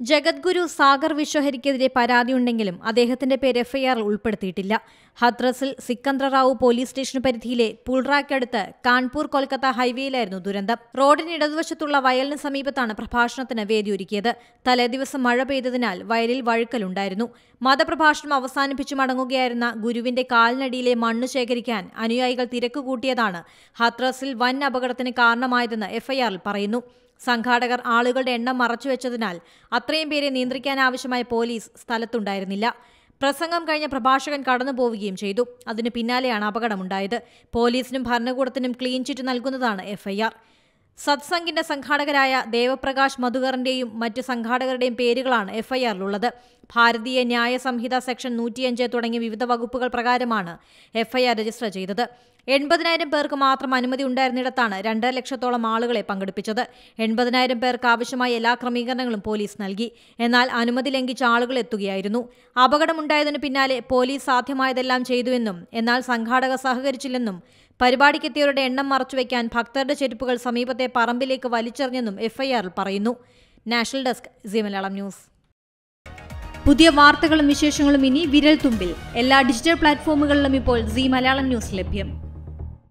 ജഗദ്ഗുരു സാഗർ വിശ്വഹരിക്കെതിരെ പരാതിയുണ്ടെങ്കിലും അദ്ദേഹത്തിന്റെ പേര് എഫ്ഐആറിൽ ഉൾപ്പെടുത്തിയിട്ടില്ല. ഹത്രസിൽ സിക്കന്ദർ റാവു പോലീസ് സ്റ്റേഷൻ പരിധിയിലെ പുൾറാക്കടുത്ത് കാൺപൂർ കൊൽക്കത്ത ഹൈവേയിലായിരുന്നു ദുരന്തം. റോഡിന് ഇടതുവശത്തുള്ള വയലിന് സമീപത്താണ് പ്രഭാഷണത്തിന് വേദിയൊരുക്കിയത്. തലേദിവസം മഴ പെയ്തതിനാൽ വയലിൽ വഴുക്കലുണ്ടായിരുന്നു. മതപ്രഭാഷണം അവസാനിപ്പിച്ചു മടങ്ങുകയായിരുന്ന ഗുരുവിന്റെ കാലിനടിയിലെ മണ്ണ് ശേഖരിക്കാൻ അനുയായികൾ തിരക്കുകൂട്ടിയതാണ് ഹത്രസിൽ വൻ അപകടത്തിന് കാരണമായതെന്ന് എഫ്ഐആറിൽ പറയുന്നു. സംഘാടകർ ആളുകളുടെ എണ്ണം മറച്ചുവെച്ചതിനാൽ അത്രയും പേരെ നിയന്ത്രിക്കാനാവശ്യമായ പോലീസ് സ്ഥലത്തുണ്ടായിരുന്നില്ല. പ്രസംഗം കഴിഞ്ഞ പ്രഭാഷകൻ കടന്നുപോവുകയും ചെയ്തു. അതിനു പിന്നാലെയാണ് അപകടമുണ്ടായത്. പോലീസിനും ഭരണകൂടത്തിനും ക്ലീൻ ചിറ്റ് നൽകുന്നതാണ് എഫ്ഐആർ. സത്സംഗിന്റെ സംഘാടകരായ ദേവപ്രകാശ് മധുകറിന്റെയും മറ്റു സംഘാടകരുടെയും പേരുകളാണ് എഫ്ഐആറിലുള്ളത്. ഭാരതീയ ന്യായ സംഹിത സെക്ഷൻ 105 തുടങ്ങിയ വിവിധ വകുപ്പുകൾ പ്രകാരമാണ് എഫ്ഐആർ രജിസ്റ്റർ ചെയ്തത്. 80,000 പേർക്ക് മാത്രം അനുമതി ഉണ്ടായിരുന്നിടത്താണ് 2.5 ലക്ഷത്തോളം ആളുകളെ പങ്കെടുപ്പിച്ചത്. 80,000 പേർക്ക് ആവശ്യമായ എല്ലാ ക്രമീകരണങ്ങളും പോലീസ് നൽകി. എന്നാൽ അനുമതി ലംഘിച്ച ആളുകൾ എത്തുകയായിരുന്നു. അപകടമുണ്ടായതിനു പിന്നാലെ പോലീസ് സാധ്യമായതെല്ലാം ചെയ്തുവെന്നും എന്നാൽ സംഘാടകർ സഹകരിച്ചില്ലെന്നും പരിപാടിക്കെത്തിയവരുടെ എണ്ണം മറച്ചുവെക്കാൻ ഭക്തരുടെ ചെരുപ്പുകൾ സമീപത്തെ പറമ്പിലേക്ക് വലിച്ചെറിഞ്ഞെന്നും എഫ്ഐആറിൽ പറയുന്നു. National desk, Zee Malayalam news. പുതിയ വാർത്തകളും വിശേഷങ്ങളും ഇനി വിരൽ തുമ്പിൽ. എല്ലാ ഡിജിറ്റൽ പ്ലാറ്റ്ഫോമുകളിലും ഇപ്പോൾ സീ മലയാളം ന്യൂസ് ലഭ്യം.